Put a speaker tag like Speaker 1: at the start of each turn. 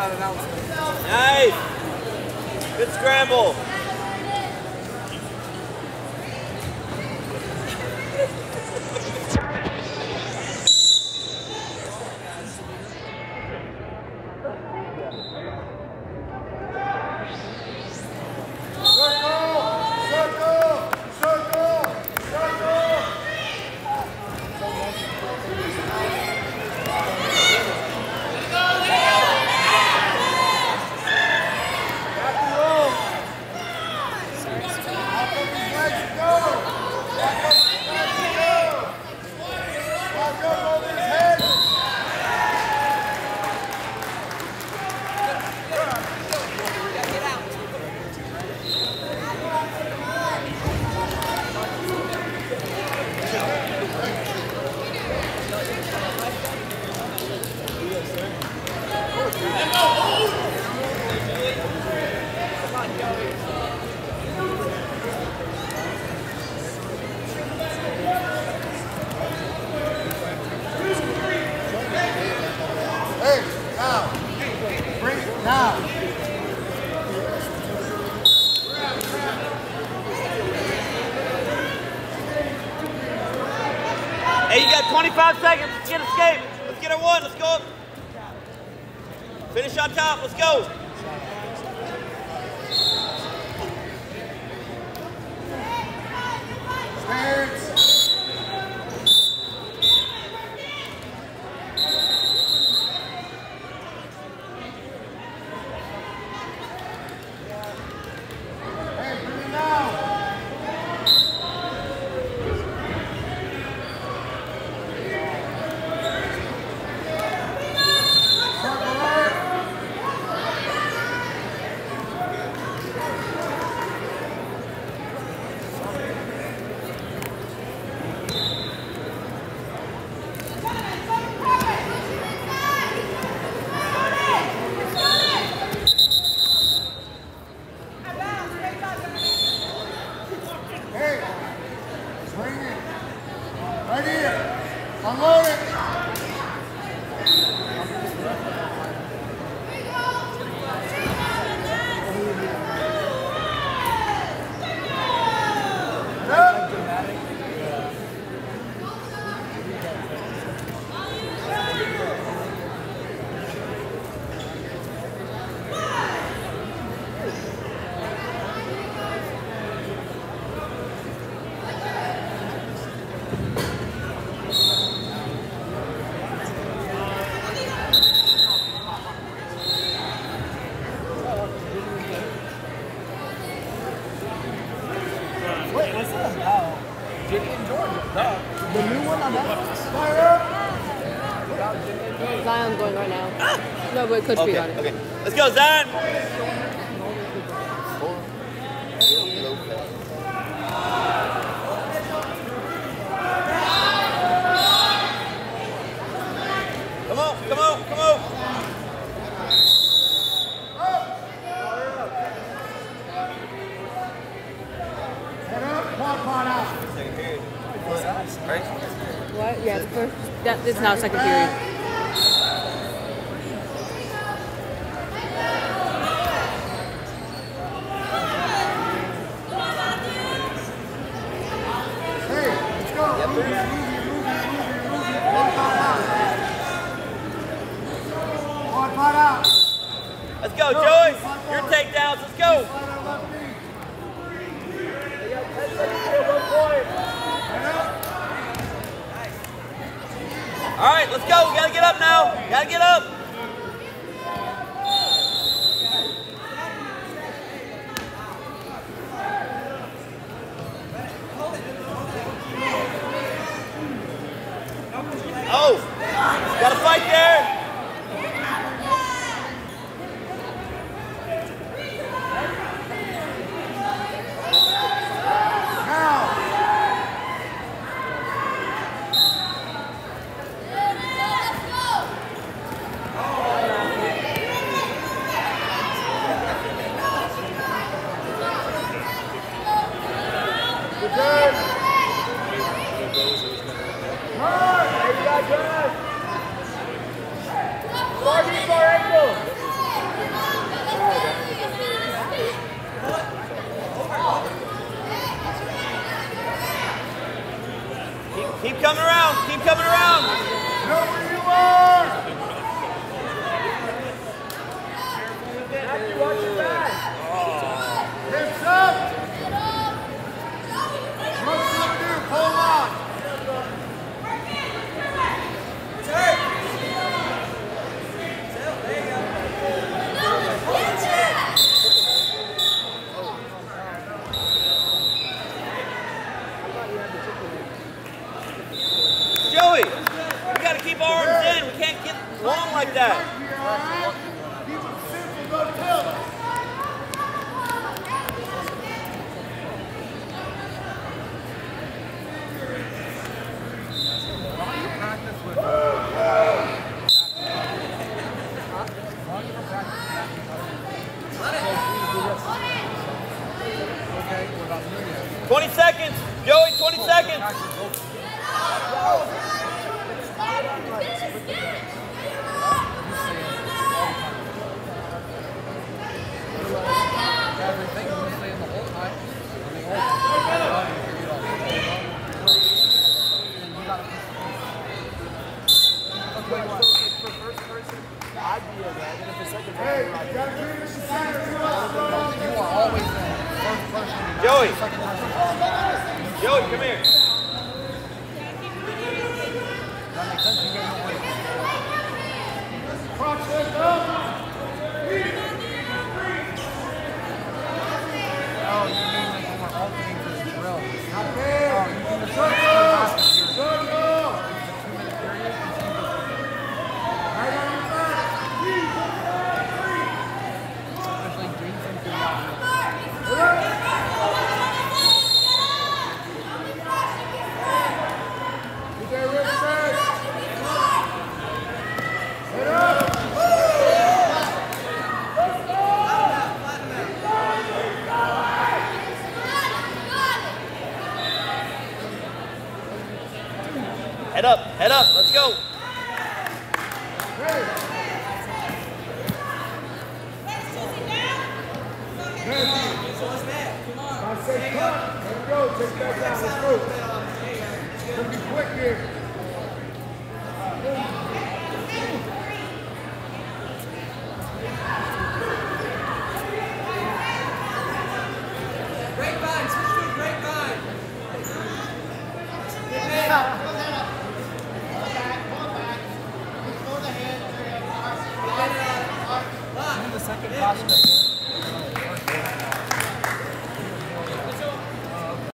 Speaker 1: Nice. Good scramble. Hey, you got 25 seconds. Let's get escape. Let's get her one. Let's go up. Finish on top. Let's go.
Speaker 2: Zion's going right now. No, but Coach B got it.
Speaker 1: Okay, let's go, Zion. Come on, come on, come on. Second period. Right?
Speaker 2: What? Yeah, the first. That is now second period.
Speaker 1: Let's go, Joyce. Your takedowns. Let's go. All right, let's go. We gotta get up now. Gotta get up. Oh, gotta fight there. Keep coming around. Keep coming around.
Speaker 3: Know where you are. Matthew, watch your back. Hips up. What's to do? Pull on.
Speaker 1: Joey, we got to keep our arms in. We can't get long like that.
Speaker 3: Keep it simple, go tilt.
Speaker 4: Okay, what about Nunez?
Speaker 1: 20 seconds. Joey, 20 seconds.
Speaker 4: Everything is mostly in the whole time.
Speaker 3: Hey, you gotta keep it center.
Speaker 4: You are always the first person.
Speaker 1: Joey. Joey, come here.
Speaker 4: That makes sense. You guys don't
Speaker 3: Crotch lift up.
Speaker 4: Oh, you mean like when we're alternating for the drill?
Speaker 3: Not bad.
Speaker 4: Oh, you mean the
Speaker 3: Circle.
Speaker 4: It's a 2-minute period.
Speaker 3: Right on your back.
Speaker 4: Especially Jason doing that.
Speaker 3: Get that rip set. Head up.
Speaker 1: Head up, head up. Let's go.
Speaker 3: Hey. I say cut. Let's go. Take that down. Let's go. It's gonna be quick here.
Speaker 5: Grapevine, switch to a grapevine.
Speaker 4: The second prospect.